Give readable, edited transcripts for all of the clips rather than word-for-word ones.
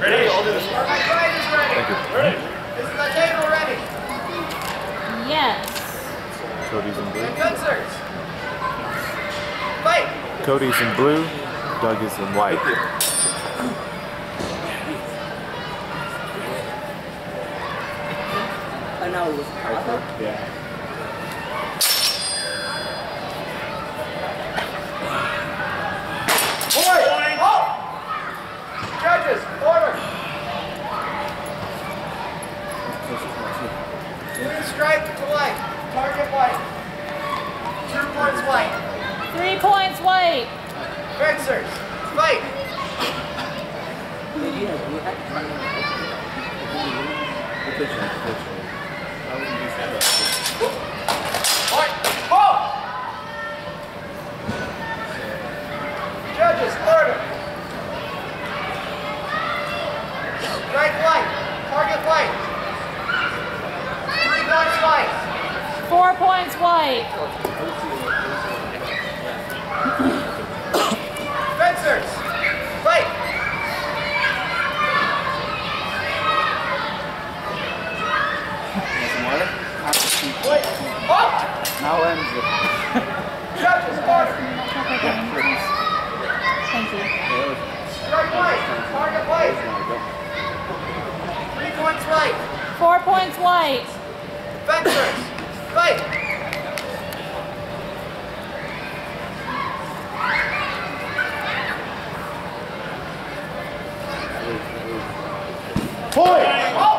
Ready? I'll do this. Thank you. Ready? Is the table ready? Yes. Cody's in blue. Gunsers. Fight. Cody's in blue. Doug is in white. Now it was Yeah. Point. Halt. Judges, order. Green stripe to white. Target white. 2 points white. 3 points white. Fencers, fight. White. Halt. Judges, order. Strike white. Target white. 3 points white. 4 points white. Fencers, fight. Wait. Halt. Now ends it. Judges, order. Thank you. Strike white. Target white. 3 points white. 4 points white. Fencers, fight. Point! Halt.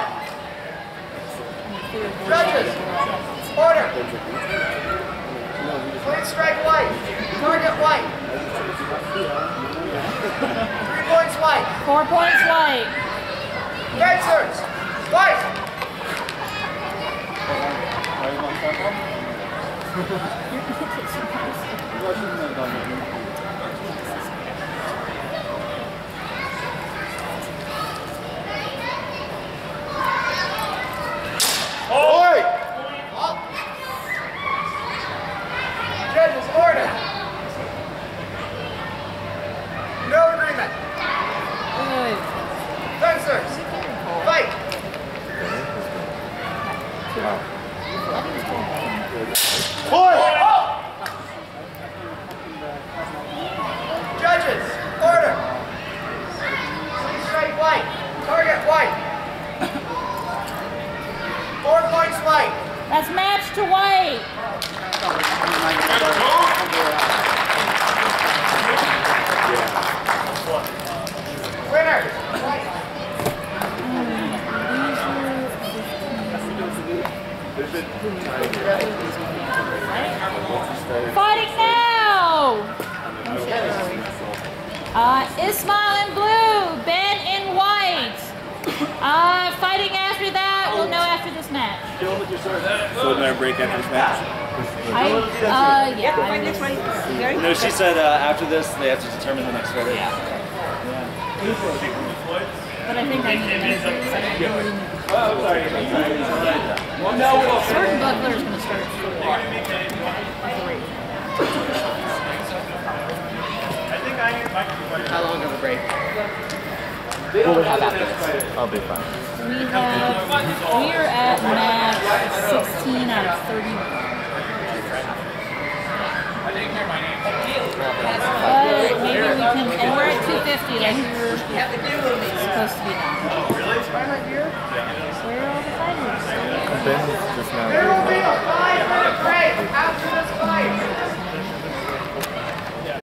Judges, order. Clean strike white. Target white. 3 points white. 4 points white. Fencers, fight. Point! Halt. Judges, order. No agreement. Good. Fencers, fight. Point! Halt. Judges, order. Clean strike white. Target white. 4 points white. That's match to white. Winner. White. Fighting now. Ismail in blue, Ben in white. Fighting after that, we'll know after this match. So is there a break after this match? Yeah. No, she said after this they have to determine the next verdict. Yeah. But I think I need to Certain Buckler is going to start. How long of a break? What will we have after this? I'll be fine. We are at match 16 out of 30. Maybe we can, and we're at 250 like we were supposed to be done. Really? Where are all the fighters? Ben just now.